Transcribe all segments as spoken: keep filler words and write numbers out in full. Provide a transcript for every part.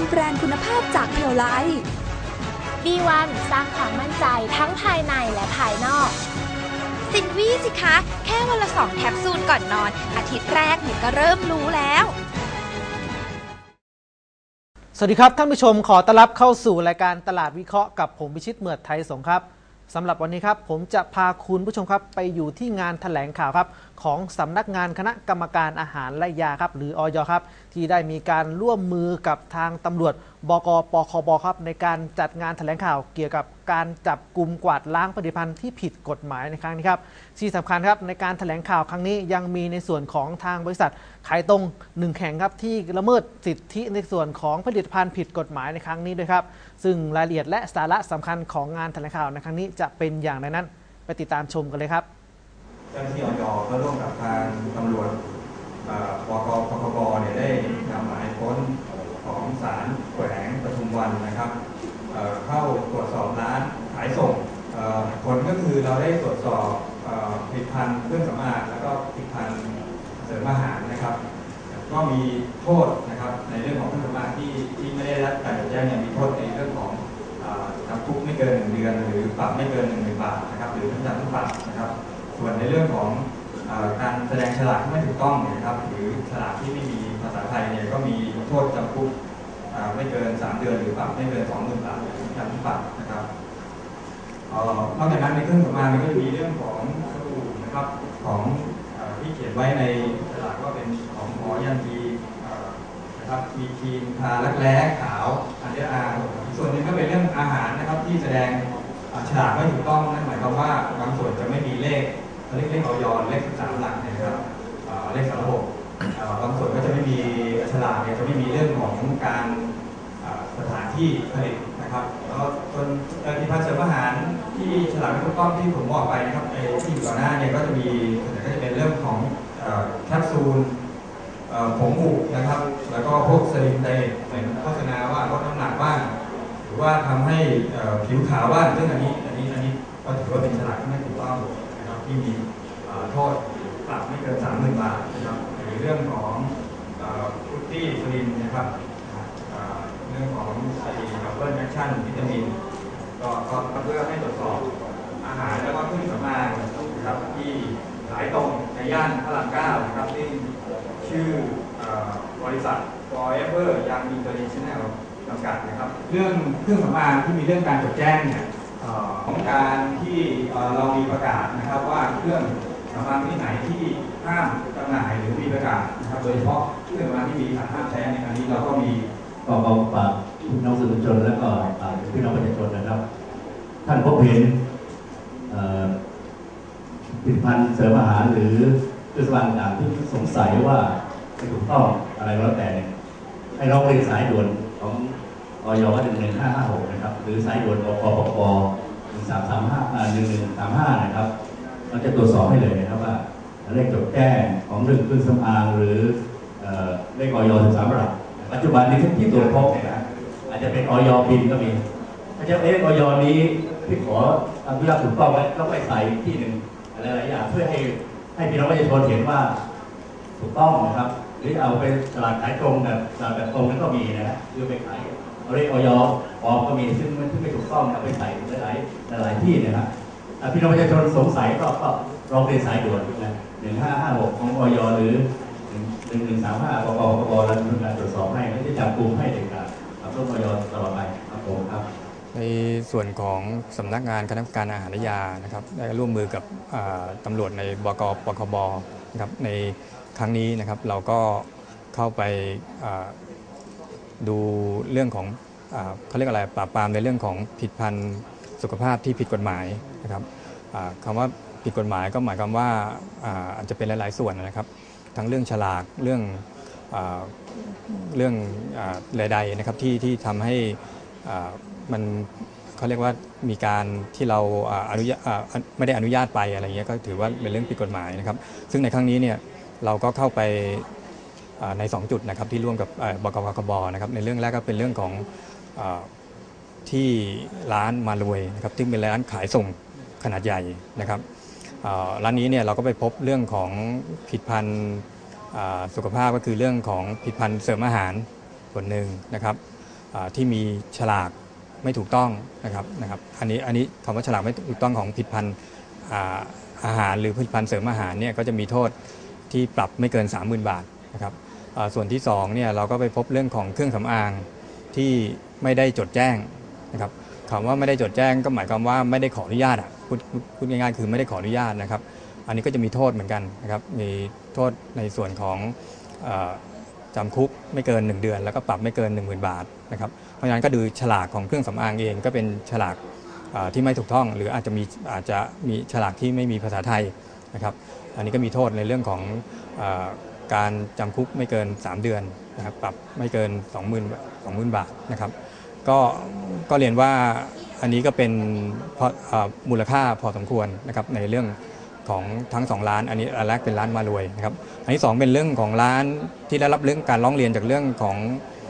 แบรนด์คุณภาพจากเพียวไลบี วัน สร้างความมั่นใจทั้งภายในและภายนอกสินวี่สิคะแค่วันละสองแคปซูลก่อนนอนอาทิตย์แรกหนูก็เริ่มรู้แล้วสวัสดีครับท่านผู้ชมขอต้อนรับเข้าสู่รายการตลาดวิเคราะห์กับผมพิชิตเหมือดไทยสงครับสำหรับวันนี้ครับผมจะพาคุณผู้ชมครับไปอยู่ที่งานแถลงข่าวครับของสำนักงานคณะกรรมการอาหารและยาครับหรืออย.ครับที่ได้มีการร่วมมือกับทางตำรวจบก.ปคบ.ครับในการจัดงานแถลงข่าวเกี่ยวกับการจับกุมกวาดล้างผลิตภัณฑ์ที่ผิดกฎหมายในครั้งนี้ครับที่สำคัญครับในการแถลงข่าวครั้งนี้ยังมีในส่วนของทางบริษัทขายตรงหนึ่งแห่งครับที่ละเมิดสิทธิในส่วนของผลิตภัณฑ์ผิดกฎหมายในครั้งนี้ด้วยครับซึ่งรายละเอียดและสาระสำคัญของงานแถลงข่าวในครั้งนี้จะเป็นอย่างไรนั้นไปติดตามชมกันเลยครับเจ้าหน้าที่อย.ก็ร่วมกับทางตำรวจบก.ปคบ.เนี่ยได้นำหมายค้นของศาลแขวงปทุมวันนะครับเข้าตรวจสอบร้านขายส่งผลก็คือเราได้ตรวจสอบผลิตภัณฑ์เครื่องสำอางแล้วก็ผลิตภัณฑ์เสริมอาหารนะครับก็มีโทษนะครับในเรื่องของเครื่องสำอางที่ที่ไม่ได้รับการจดแจ้งเนี่ยมีโทษในเรื่องของจำคุกไม่เกินหนึ่งเดือนหรือปรับไม่เกินหนึ่งหมื่นบาทนะครับหรือทั้งจำทั้งปรับนะครับส่วนในเรื่องของการแสดงฉลากที่ไม่ถูกต้องนะครับหรือฉลากที่ไม่มีภาษาไทยเนี่ยก็มีโทษจำคุกไม่เกินสามเดือนหรือปรับไม่เกินสองหมื่นบาทหรือทั้งจำทั้งปรับนะครับนอกจากนั้นในเครื่องสำอางก็จะมีเรื่องของสบู่นะครับของที่เขียนไว้ในฉลากก็เป็นของหมอยันทีนะครับมีครีมทารักแร้ขาวอันเดอร์อาร์ส่วนนึงก็เป็นเรื่องอาหารนะครับที่แสดงฉลากไม่ถูกต้องนั่นหมายความว่าบางส่วนจะไม่มีเลขเลขเลขอย.เลขสิบสามหลักนะครับเลขสามระบบบางส่วนก็จะไม่มีฉลากเนี่ยจะไม่มีเรื่องของการสถานที่ผลิตนะครับแล้วส่วนผลิตภัณฑ์เสริมอาหารที่ฉลากไม่ถูกต้องที่ผมบอกไปนะครับที่อยู่ก่อนหน้าเนี่ยก็จะมีก็จะเป็นเรื่องของแคปซูลผงบุนะครับแล้วก็พวกสลิมไดเหมือนโฆษณาว่าลดน้ำหนักบ้างหรือว่าทำให้ผิวขาวบ้างซึ่งอันนี้อันนี้อันนี้ก็ถือว่าเป็นฉลากที่ไม่ถูกต้องนะครับที่มีโทษปรับไม่เกินสามหมื่นบาทนะครับหรือเรื่องของฟุตตี้สลิมนะครับเรื่องของไอ้ดับเบิลแอคชั่นวิตามินก็ก็เพื่อให้ตรวจสอบอาหารแล้วก็เครื่องสำอางนะครับที่ขายตรงในย่านพระรามเก้านะครับที่ชื่อบริษัท Forever Young International จำกัดนะครับเรื่องเครื่องสำอางที่มีเรื่องการจดแจ้งเนี่ยของการที่เรามีประกาศนะครับว่าเครื่องสำอางที่ไหนที่ห้ามจำหน่ายหรือมีประกาศนะครับโดยเฉพาะเครื่องสำอางที่มีสารห้ามใช้ในครั้งนี้เราก็มีก็ขอฝากพี่น้องสื่อมวลชนและก็พี่น้องประชาชนนะครับท่านพบเห็นผลิตภัณฑ์เสริมอาหารหรือเครื่องสำอางต่างที่สงสัยว่าไม่ถูกต้องอะไรก็แล้วแต่ให้ร้องเรียนสายด่วนของอย.หนึ่งหนึ่งห้าห้าหกนะครับหรือสายด่วนบก.ปคบ.หนึ่งสามสามห้าหนึ่งหนึ่งสามห้านะครับเราจะตรวจสอบให้เลยนะครับว่าเลขจดแจ้งของเรื่องเครื่องสำอางหรือเลขอย.สิบสามหลักปัจจุบันนี้ที่ตรวจพบเนี่ยนะอาจจะเป็นอย.บินก็มีถ้าจะเลขอย.นี้ที่ขออนุญาตถูกต้องไว้ต้องไปใส่ที่หนึ่งอะไรหลายอย่างเพื่อให้ให้พี่น้องประชาชนเห็นว่าถูกต้องนะครับหรือเอาไปตลาดขายตรงแบบตลาดแบบตรงนั้นก็มีนะคือไปขายเอาเลขอย.ปลอมก็มีซึ่งมันที่ไม่ถูกต้องเอาไปใส่หลายหลายที่นะครับพี่น้องประชาชนสงสัยก็ก็ร้องเรียนสายด่วนนะหนึ่งห้าห้าหกของอย.หรือหนึ่งหนึ่งสามห้าบก.ปคบ.แล้วทำการตรวจสอบให้และจะจับกุมให้เด็ดขาดกับร่วมอย.ตลอดไปครับผมครับในส่วนของสำนักงานคณะกรรมการอาหารและยานะครับได้ร่วมมือกับตำรวจในบก.ปคบ.นะครับในครั้งนี้นะครับเราก็เข้าไปดูเรื่องของเขาเรียกอะไรปราบปรามในเรื่องของผลิตภัณฑ์สุขภาพที่ผิดกฎหมายนะครับคำว่าผิดกฎหมายก็หมายความว่าอาจจะเป็นหลายๆส่วนนะครับทั้งเรื่องฉลากเรื่องเรื่องใดๆนะครับที่ที่ทำให้มันเขาเรียกว่ามีการที่เราอนุญาตไม่ได้อนุญาตไปอะไรเงี้ยก็ถือว่าเป็นเรื่องผิดกฎหมายนะครับซึ่งในครั้งนี้เนี่ยเราก็เข้าไปในสองจุดนะครับที่ร่วมกับบก.ปคบ.นะครับในเรื่องแรกก็เป็นเรื่องของที่ร้านมารวยนะครับที่เป็นร้านขายส่งขนาดใหญ่นะครับร้านนี้เนี่ยเราก็ไปพบเรื่องของผลิตภัณฑ์สุขภาพก็คือเรื่องของผลิตภัณฑ์เสริมอาหารส่วนหนึ่งนะครับที่มีฉลากไม่ถูกต้องนะครับนะครับอันนี้อันนี้คำว่าฉลากไม่ถูกต้องของผลิตภัณฑ์อาหารหรือผลิตภัณฑ์เสริมอาหารเนี่ยก็จะมีโทษที่ปรับไม่เกิน สามหมื่น บาทนะครับส่วนที่สองเนี่ยเราก็ไปพบเรื่องของเครื่องสำอางที่ไม่ได้จดแจ้งนะครับคำว่าไม่ได้จดแจ้งก็หมายความว่าไม่ได้ขออนุญาตอ่ะพูดพูดง่ายๆคือไม่ได้ขออนุญาตนะครับอันนี้ก็จะมีโทษเหมือนกันนะครับมีโทษในส่วนของจำคุกไม่เกินหนึ่งเดือนแล้วก็ปรับไม่เกิน หนึ่งหมื่น บาทนะครับเพราะฉะนั้นก็ดูฉลากของเครื่องสำอางเองก็เป็นฉลากที่ไม่ถูกต้องหรืออาจจะมีอาจจะมีฉลากที่ไม่มีภาษาไทยนะครับอันนี้ก็มีโทษในเรื่องของการจำคุกไม่เกินสามเดือนนะครับปรับไม่เกิน สองหมื่น สองหมื่น บาทนะครับก็ก็เรียนว่าอันนี้ก็เป็นมูลค่าพอสมควรนะครับในเรื่องของทั้งสองร้านอันนี้อันแรกเป็นร้านมารวยนะครับอันที่สองเป็นเรื่องของร้านที่ได้รับเรื่องการร้องเรียนจากเรื่องของ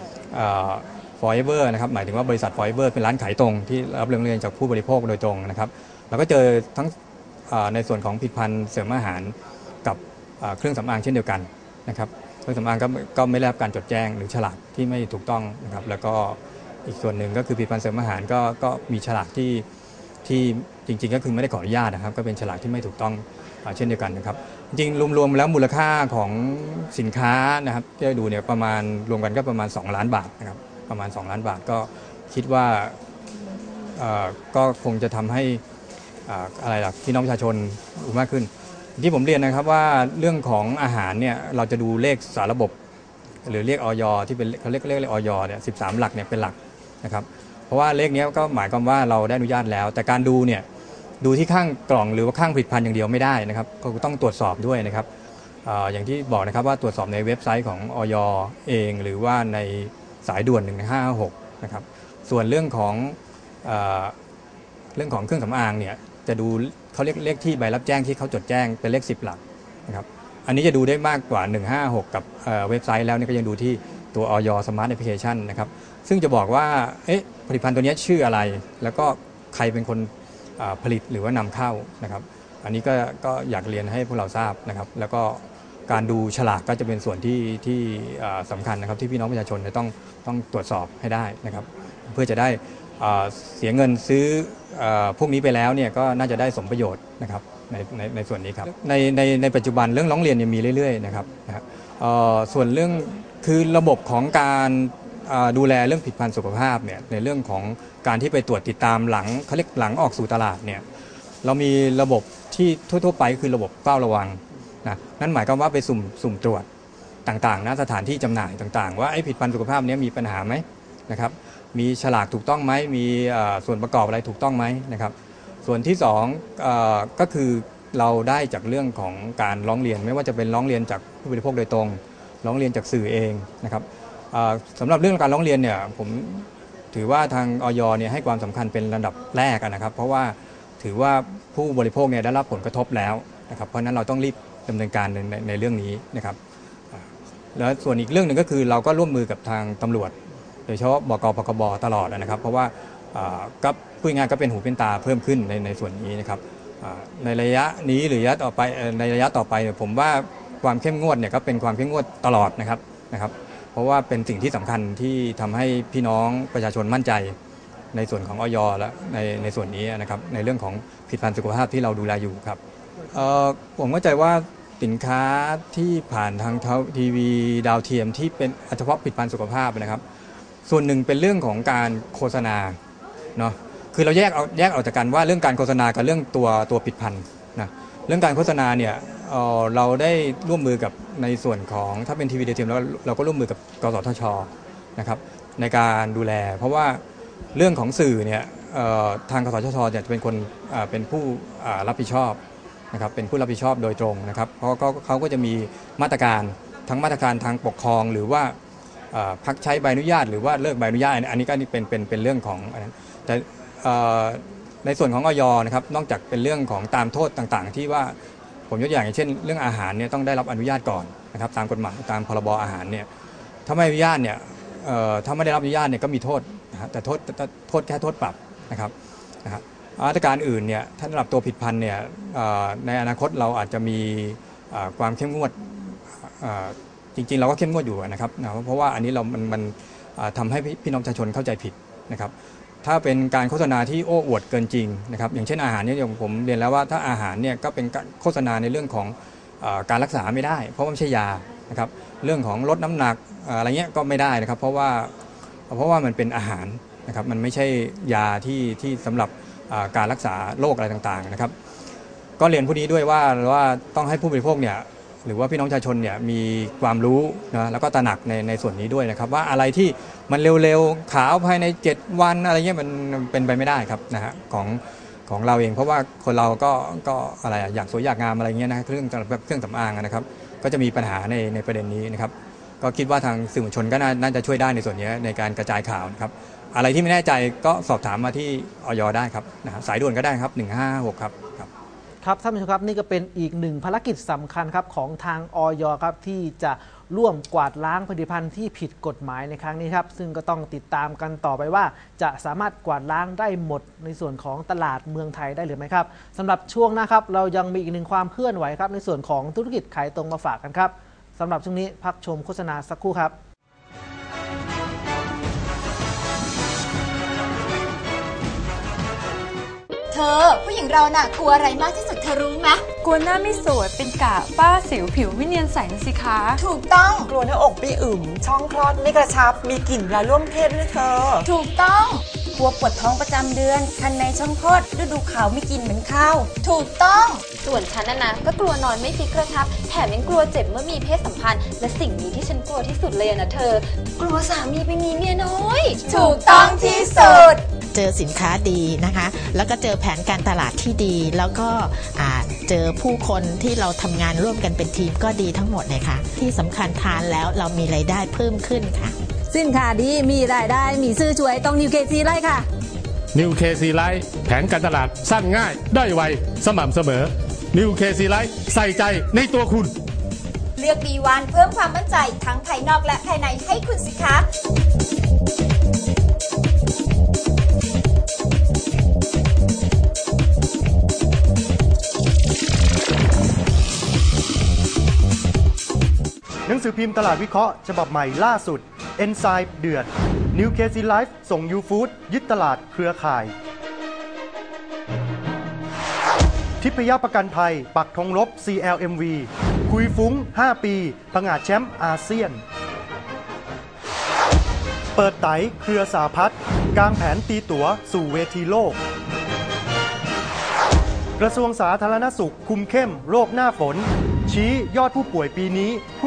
Forever นะครับหมายถึงว่าบริษัท Forever เป็นร้านขายตรงที่รับเรื่องเรียนจากผู้บริโภคโดยตรงนะครับเราก็เจอทั้งในส่วนของผลิตภัณฑ์เสริมอาหารกับเครื่องสำอางเช่นเดียวกันนะครับเครื่องสำอางก็ก็ไม่ได้รับการจดแจ้งหรือฉลากที่ไม่ถูกต้องนะครับแล้วก็อีกส่วนหนึ่งก็คือผลิตภัณฑ์เสริมอาหารก็ก็มีฉลากที่ที่จริงๆก็คือไม่ได้ขออนุญาตนะครับก็เป็นฉลากที่ไม่ถูกต้องเช่นเดียวกันนะครับจริงๆรวมๆแล้วมูลค่าของสินค้านะครับที่ดูเนี่ยประมาณรวมกันก็ประมาณสองล้านบาทนะครับประมาณสองล้านบาทก็คิดว่าก็คงจะทำให้อะไรล่ะพี่น้องประชาชนรู้มากขึ้นที่ผมเรียนนะครับว่าเรื่องของอาหารเนี่ยเราจะดูเลขสารระบบหรือเรียกอย.ที่เป็นเขาเรียกเลขอย.เนี่ยสิบสามหลักเนี่ยเป็นหลักนะครับเพราะว่าเลขนี้ก็หมายความว่าเราได้อนุญาตแล้วแต่การดูเนี่ยดูที่ข้างกล่องหรือว่าข้างผลิตภัณฑ์อย่างเดียวไม่ได้นะครับก็ต้องตรวจสอบด้วยนะครับ อ, อย่างที่บอกนะครับว่าตรวจสอบในเว็บไซต์ของอย.เองหรือว่าในสายด่วนหนึ่งห้าหกนะครับส่วนเรื่องของเอ่อเรื่องของเครื่องสำอางเนี่ยจะดูเขาเรียกเลขที่ใบรับแจ้งที่เขาจดแจ้งเป็นเลขสิบหลักนะครับอันนี้จะดูได้มากกว่าหนึ่งห้าหกกับเเว็บไซต์แล้วเนี่ยก็ยังดูที่ตัวอย Smart Application นะครับซึ่งจะบอกว่าเอ๊ะผลิตภัณฑ์ตัวนี้ชื่ออะไรแล้วก็ใครเป็นคนผลิตหรือว่านำเข้านะครับอันนี้ก็ก็อยากเรียนให้พวกเราทราบนะครับแล้วก็การดูฉลากก็จะเป็นส่วนที่ที่สำคัญนะครับที่พี่น้องประชาชนจะต้องต้องตรวจสอบให้ได้นะครับเพื่อจะได้เสียเงินซื้อพวกนี้ไปแล้วเนี่ยก็น่าจะได้สมประโยชน์นะครับในในในส่วนนี้ครับในในในปัจจุบันเรื่องร้องเรียนยังมีเรื่อยๆนะครับนะส่วนเรื่องคือระบบของการดูแลเรื่องผลิตภัณฑ์สุขภาพเนี่ยในเรื่องของการที่ไปตรวจติดตามหลังเขาเรียกหลังออกสู่ตลาดเนี่ยเรามีระบบที่ทั่วๆไปคือระบบเฝ้าระวังนะนั่นหมายความว่าไปสุ่มสุ่มตรวจต่างๆณสถานที่จำหน่ายต่างๆว่าไอ้ผลิตภัณฑ์สุขภาพนี้มีปัญหาไหมนะครับมีฉลากถูกต้องไหมมีส่วนประกอบอะไรถูกต้องไหมนะครับส่วนที่สองก็คือเราได้จากเรื่องของการร้องเรียนไม่ว่าจะเป็นร้องเรียนจากผู้บริโภคโดยตรงร้องเรียนจากสื่อเองนะครับสำหรับเรื่องการร้องเรียนเนี่ยผมถือว่าทางอย.เนี่ยให้ความสำคัญเป็นระดับแรกนะครับเพราะว่าถือว่าผู้บริโภคเนี่ยได้รับผลกระทบแล้วนะครับเพราะนั้นเราต้องรีบดำเนินการในในเรื่องนี้นะครับแล้วส่วนอีกเรื่องหนึ่งก็คือเราก็ร่วมมือกับทางตำรวจโดยเฉพาะบก.ปคบ.ตลอดนะครับเพราะว่าก็พูดง่ายก็เป็นหูเป็นตาเพิ่มขึ้นในในส่วนนี้นะครับในระยะนี้หรือระยะต่อไปในระยะต่อไปผมว่าความเข้มงวดเนี่ยก็เป็นความเข้มงวดตลอดนะครับนะครับเพราะว่าเป็นสิ่งที่สำคัญที่ทำให้พี่น้องประชาชนมั่นใจในส่วนของอย.และในในส่วนนี้นะครับในเรื่องของผลิตภัณฑ์สุขภาพที่เราดูแลอยู่ครับผมเข้าใจว่าสินค้าที่ผ่านทางทีวีดาวเทียมที่เป็นเฉพาะผลิตภัณฑ์สุขภาพนะครับส่วนหนึ่งเป็นเรื่องของการโฆษณาเนาะคือเราแยกเอาแยกออกจากกันว่าเรื่องการโฆษณากับเรื่องตัวตัวผลิตภัณฑ์นะเรื่องการโฆษณาเนี่ย เ, เราได้ร่วมมือกับในส่วนของถ้าเป็นทีวีดาวเทียมแล้วเราก็ร่วมมือกับกสทช.นะครับในการดูแลเพราะว่าเรื่องของสื่อเนี่ยทางกสทช.จะเป็นคนเป็นผู้รับผิดชอบนะครับเป็นผู้รับผิดชอบโดยตรงนะครับเพราะเขาก็จะมีมาตรการทั้งมาตรการทางปกครองหรือว่าพักใช้ใบอนุญาตหรือว่าเลิกใบอนุญาตอันนี้ก็เป็นเป็นเป็นเรื่องของอันนั้นแต่ในส่วนของอย.นะครับนอกจากเป็นเรื่องของตามโทษต่างๆที่ว่าผมยกตัวอย่างเช่นเรื่องอาหารเนี่ยต้องได้รับอนุญาตก่อนนะครับตามกฎหมายตามพรบอาหารเนี่ยถ้าไม่อนุญาตเนี่ยถ้าไม่ได้รับอนุญาตเนี่ยก็มีโทษนะแต่โทษโทษแค่โทษปรับนะครับนะครับมาตรการอื่นเนี่ยถ้าสำหรับตัวผลิตภัณฑ์เนี่ยในอนาคตเราอาจจะมีความเข้มงวดจริงๆเราก็เข้มงวดอยู่นะครับเพราะว่าอันนี้เรามันมันทำให้พี่น้องประชาชนเข้าใจผิดนะครับถ้าเป็นการโฆษณาที่โอ้อวดเกินจริงนะครับอย่างเช่นอาหารเนี่ยอย่างผมเรียนแล้วว่าถ้าอาหารเนี่ยก็เป็นโฆษณาในเรื่องของการรักษาไม่ได้เพราะว่าไม่ใช่ยานะครับเรื่องของลดน้ำหนักอะไรเงี้ยก็ไม่ได้นะครับเพราะว่าเพราะว่ามันเป็นอาหารนะครับมันไม่ใช่ยาที่ที่สำหรับการรักษาโรคอะไรต่างๆนะครับก็เรียนผู้นี้ด้วยว่าว่าต้องให้ผู้บริโภคเนี่ยหรือว่าพี่น้องประชาชนเนี่ยมีความรู้นะแล้วก็ตระหนักในในส่วนนี้ด้วยนะครับว่าอะไรที่มันเร็วๆขาวภายในเจ็ดวันอะไรเงี้ยมันเป็นไปไม่ได้ครับนะฮะของของเราเองเพราะว่าคนเราก็ก็อะไรอยากสวยอยากงามอะไรเงี้ยนะเครื่องแบบเครื่องสำอางนะครับก็จะมีปัญหาในในประเด็นนี้นะครับก็คิดว่าทางสื่อมวลชนก็น่าจะช่วยได้ในส่วนนี้ในการกระจายข่าวนะครับอะไรที่ไม่แน่ใจก็สอบถามมาที่อย.ได้ครับนะสายด่วนก็ได้ครับหนึ่งห้าหกครับครับท่านผู้ชมครับนี่ก็เป็นอีกหนึ่งภารกิจสำคัญครับของทางอย.ครับที่จะร่วมกวาดล้างผลิตภัณฑ์ที่ผิดกฎหมายในครั้งนี้ครับซึ่งก็ต้องติดตามกันต่อไปว่าจะสามารถกวาดล้างได้หมดในส่วนของตลาดเมืองไทยได้หรือไม่ครับสำหรับช่วงหน้าครับเรายังมีอีกหนึ่งความเคลื่อนไหวครับในส่วนของธุรกิจขายตรงมาฝากกันครับสำหรับช่วงนี้พักชมโฆษณาสักครู่ครับเธอผู้หญิงเราน่ะกลัวอะไรมากที่สุดเธอรู้ไหมกลัวหน้าไม่สวยเป็นกะป้าสิวผิวไม่เนียนใสนะสิคะถูกต้องกลัวหน้าอกไม่อึมช่องคลอดไม่กระชับมีกลิ่นเวลาร่วมเพศด้วยเธอถูกต้องกลัวปวดท้องประจำเดือนคันในช่องคลอดฤดูขาวไม่กินเหมือนข้าวถูกต้องส่วนฉันน่ะนะก็กลัวนอนไม่ฟิกกระชับแถมยังกลัวเจ็บเมื่อมีเพศสัมพันธ์และสิ่งนี้ที่ฉันกลัวที่สุดเลยนะเธอกลัวสามีไปมีเมียน้อยถูกต้องที่สุดเจอสินค้าดีนะคะแล้วก็เจอแผนการตลาดที่ดีแล้วก็เจอผู้คนที่เราทำงานร่วมกันเป็นทีมก็ดีทั้งหมดเลยค่ะที่สำคัญทานแล้วเรามีรายได้เพิ่มขึ้นค่ะสินค้าดีมีรายได้มีซื้อช่วยต้องนิวเคซีไลท์ค่ะนิวเคซีไลท์แผนการตลาดสั้นง่ายได้ไวสม่ำเสมอนิวเคซีไลท์ใส่ใจในตัวคุณเลือก บี วัน เพิ่มความมั่นใจทั้งภายนอกและภายในให้คุณสิคะหนังสือพิมพ์ตลาดวิเคราะห์ฉบับใหม่ล่าสุด เอนไซม์เดือด New เค ซี Life ส่ง U-Food ยึดตลาดเครือข่ายทิพยประกันภัยปักธงรบ ซี แอล เอ็ม วี คุยฟุ้งห้าปีผงาดแชมป์อาเซียนเปิดไตเครือสาพัฒน์กางแผนตีตั๋วสู่เวทีโลกกระทรวงสาธารณสุขคุมเข้มโรคหน้าฝนชี้ยอดผู้ป่วยปีนี้